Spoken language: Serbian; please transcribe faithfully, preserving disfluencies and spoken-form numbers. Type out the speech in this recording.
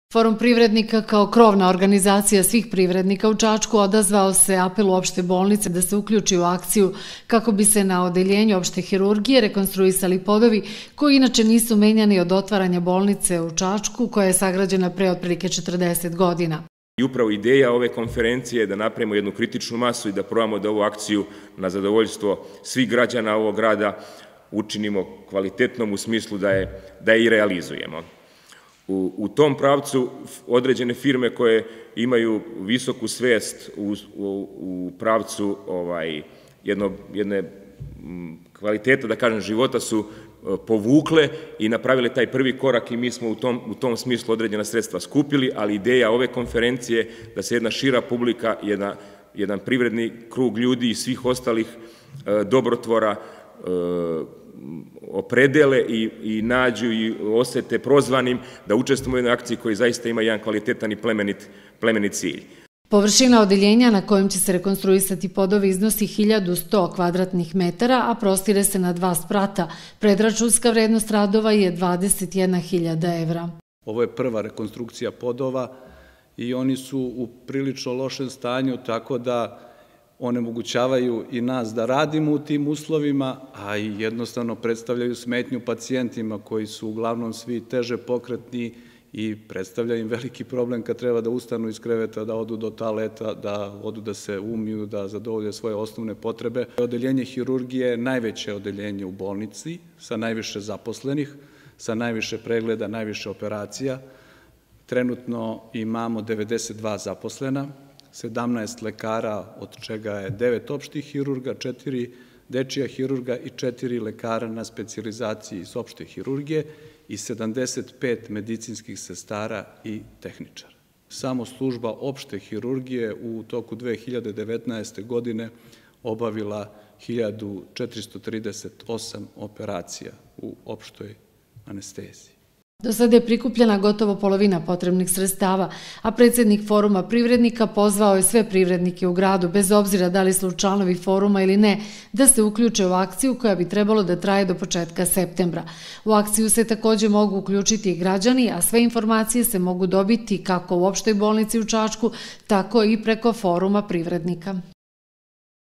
Forum privrednika kao krovna organizacija svih privrednika u Čačku odazvao se apelu opšte bolnice da se uključi u akciju kako bi se na odeljenju opšte hirurgije rekonstruisali podovi koji inače nisu menjani od otvaranja bolnice u Čačku koja je sagrađena pre otprilike četrdeset godina. I upravo ideja ove konferencije je da napravimo jednu kritičnu masu i da probamo da ovu akciju na zadovoljstvo svih građana ovog grada učinimo kvalitetnom u smislu da je, da je i realizujemo. U, u tom pravcu određene firme koje imaju visoku svest u, u, u pravcu ovaj, jedno, jedne kvaliteta, da kažem, života su povukle i napravile taj prvi korak i mi smo u tom, u tom smislu određena sredstva skupili, ali ideja ove konferencije da se jedna šira publika, jedna, jedan privredni krug ljudi i svih ostalih e, dobrotvora e, opredele i, i nađu i osete prozvanim da učestvujemo u jednoj akciji koji zaista ima jedan kvalitetan i plemenit, plemenit cilj. Površina odeljenja na kojem će se rekonstruisati podovi iznosi hiljadu sto kvadratnih metara, a prostire se na dva sprata. Predračunska vrednost radova je dvadeset jedna hiljada evra. Ovo je prva rekonstrukcija podova i oni su u prilično lošem stanju, tako da onemogućavaju i nas da radimo u tim uslovima, a i jednostavno predstavljaju smetnju pacijentima koji su uglavnom svi teže pokretni i predstavlja im veliki problem kad treba da ustanu iz kreveta, da odu do toaleta, da odu da se umiju, da zadovolje svoje osnovne potrebe. Odeljenje hirurgije je najveće odeljenje u bolnici, sa najviše zaposlenih, sa najviše pregleda, najviše operacija. Trenutno imamo devedeset dva zaposlena, sedamnaest lekara, od čega je devet opštih hirurga, četiri dečija hirurga i četiri lekara na specijalizaciji iz opšte hirurgije i sedamdeset pet medicinskih sestara i tehničara. Samo služba opšte hirurgije u toku dve hiljade devetnaeste. godine obavila hiljadu četiristo trideset osam operacija u opštoj anesteziji. Do sada je prikupljena gotovo polovina potrebnih sredstava, a predsjednik Foruma privrednika pozvao je sve privrednike u gradu, bez obzira da li su članovi foruma ili ne, da se uključe u akciju koja bi trebalo da traje do početka septembra. U akciju se također mogu uključiti i građani, a sve informacije se mogu dobiti kako u opštoj bolnici u Čačku, tako i preko Foruma privrednika.